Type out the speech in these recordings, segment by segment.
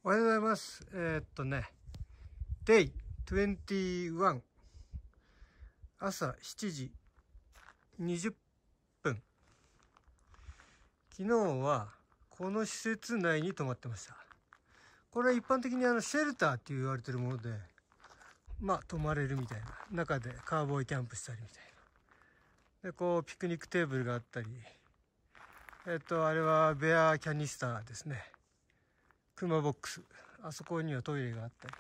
おはようございます。Day 21朝7時20分。昨日はこの施設内に泊まってました。これは一般的にシェルターって言われてるもので、泊まれるみたいな。中でカーボーイキャンプしたりみたいな。で、こうピクニックテーブルがあったり、あれはベアキャニスターですね。クマボックス、あそこにはトイレがあったり、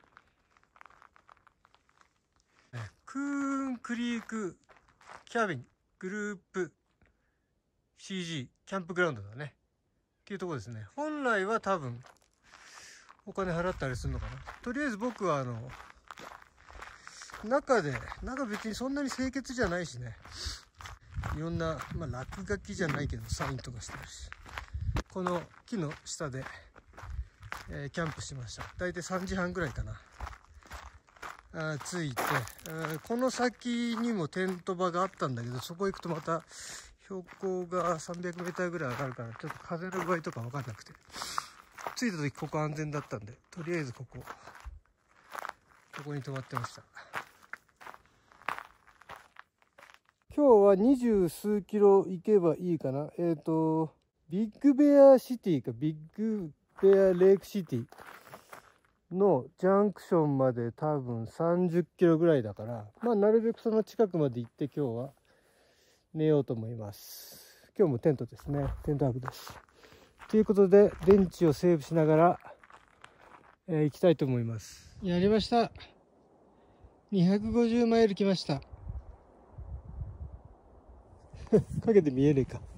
クーンクリークキャビングループ CG キャンプグラウンドだねっていうところですね。本来は多分お金払ったりするのかな。とりあえず僕は中別にそんなに清潔じゃないしね、いろんな、落書きじゃないけどサインとかしてるし、この木の下でキャンプしました。だいたい3時半ぐらいかな。着いて、この先にもテント場があったんだけど、そこ行くとまた標高が300メーターぐらい上がるから、ちょっと風の具合とか分かんなくて、着いた時ここ安全だったんで、とりあえずここに泊まってました。今日は20数キロ行けばいいかな。ビッグベアシティか、ビッグベアレイクシティのジャンクションまで多分30キロぐらいだから、なるべくその近くまで行って今日は寝ようと思います。今日もテントですね。テント泊です。ということで、電池をセーブしながら、行きたいと思います。やりました。250マイル来ました。かけて見えねえか。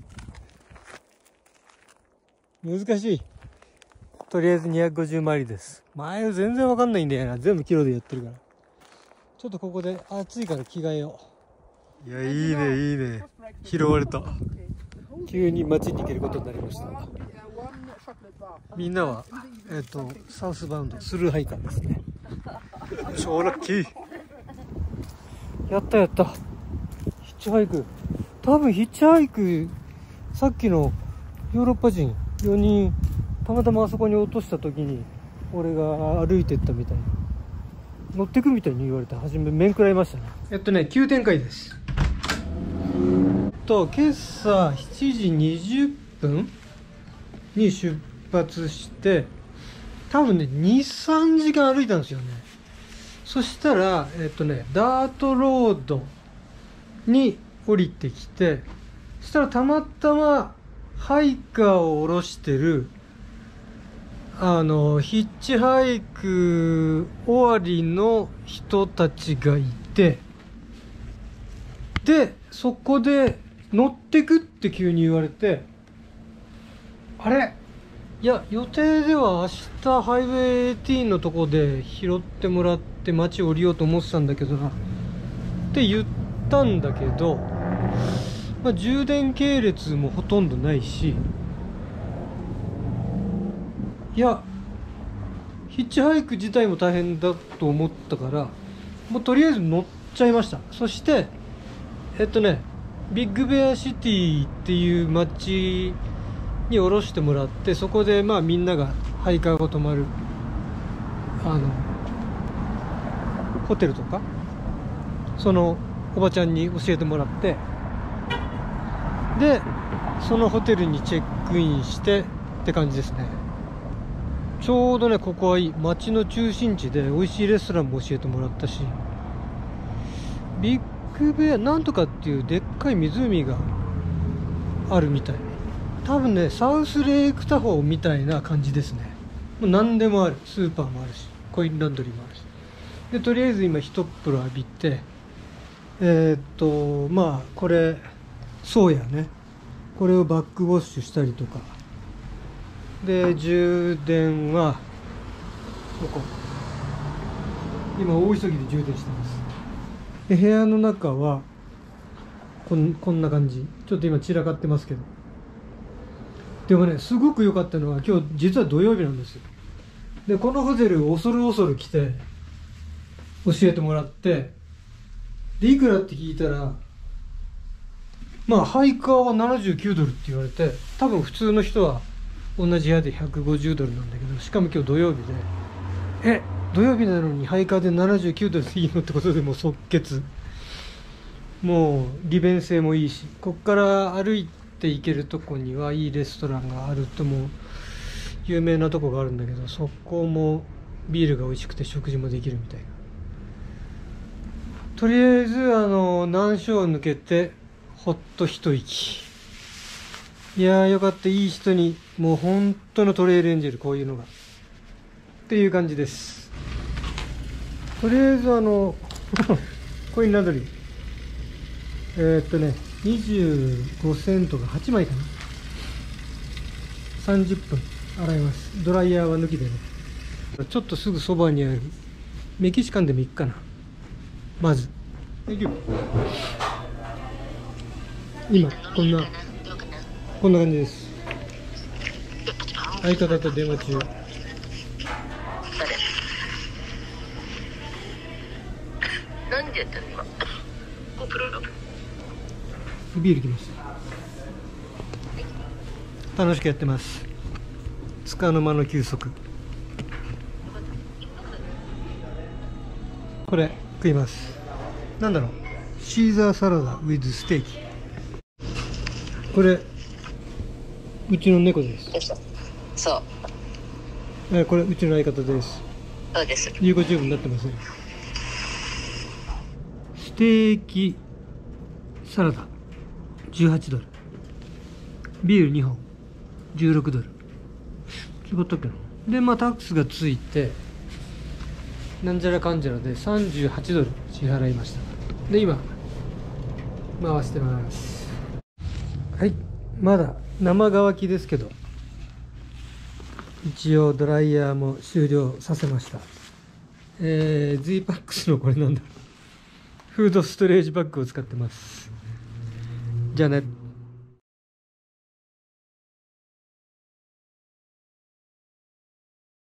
難しい。とりあえず250マイルです。マイル全然わかんないんだよな。全部キロでやってるから。ちょっとここで暑いから着替えよう。いや、いいね、いいね。拾われた。急に街に行けることになりました。みんなは、サウスバウンド、スルーハイカーですね。超ラッキー。やったやった。ヒッチハイク。多分ヒッチハイク、さっきのヨーロッパ人4人、たまたまあそこに落とした時に俺が歩いてったみたいな、乗ってくみたいに言われて初め面食らいましたね。急展開です。今朝7時20分に出発して、多分ね 2,3 時間歩いたんですよね。そしたらダートロードに降りてきて、そしたらたまたまハイカーを下ろしてるヒッチハイク終わりの人たちがいて、でそこで乗ってくって急に言われて、あれ、いや予定では明日ハイウェイ18のとこで拾ってもらって街降りようと思ってたんだけどなって言ったんだけど、充電系列もほとんどないし、いやヒッチハイク自体も大変だと思ったから、もうとりあえず乗っちゃいました。そしてビッグベアシティっていう街に降ろしてもらって、そこでみんながハイカーが泊まるホテルとか、そのおばちゃんに教えてもらって、でそのホテルにチェックインしてって感じですね。ちょうどね、ここはいい街の中心地で美味しいレストランも教えてもらったし、ビッグベアなんとかっていうでっかい湖があるみたい。多分ねサウスレイクタホーみたいな感じですね。もう何でもある。スーパーもあるし、コインランドリーもあるし。でとりあえず今一風呂浴びて、これそうやね、これをバックウォッシュしたりとかで、充電はここ、今大急ぎで充電してます。で部屋の中はこんな感じ。ちょっと今散らかってますけど、でもねすごく良かったのは、今日実は土曜日なんですよ。でこのホテル恐る恐る来て教えてもらって、でいくらって聞いたら、ハイカーは$79って言われて、多分普通の人は同じ部屋で$150なんだけど、 しかも今日土曜日で、土曜日なのにハイカーで79度でいいのってことで、もう即決。もう利便性もいいし、こっから歩いて行けるとこにはいいレストランがあると、もう有名なとこがあるんだけど、そこもビールが美味しくて食事もできるみたいな。とりあえず難所を抜けてほっと一息。いやーよかった。いい人に、もう本当のトレイルエンジェル、こういうのがっていう感じです。とりあえずコインランドリー25セントが8枚かな。30分洗います。ドライヤーは抜きでね。ちょっとすぐそばにあるメキシカンでもいいかな。まず今こんな感じです。相方と電話中。 何時やったの今。 ビール来ました。楽しくやってます。つかの間の休息。これ食います。なんだろう、シーザーサラダ with ステーキ。これうちの猫です。 そう。 これうちの相方です。 そうです。 YouTube になってますね。ステーキサラダ18ドル、ビール2本16ドル。違ったっけな。でまあタックスがついてなんじゃらかんじゃらで38ドル支払いました。で今回してます。はい、まだ生乾きですけど一応ドライヤーも終了させました。Z-PAX のこれなんだ、フードストレージバッグを使ってます。じゃあね。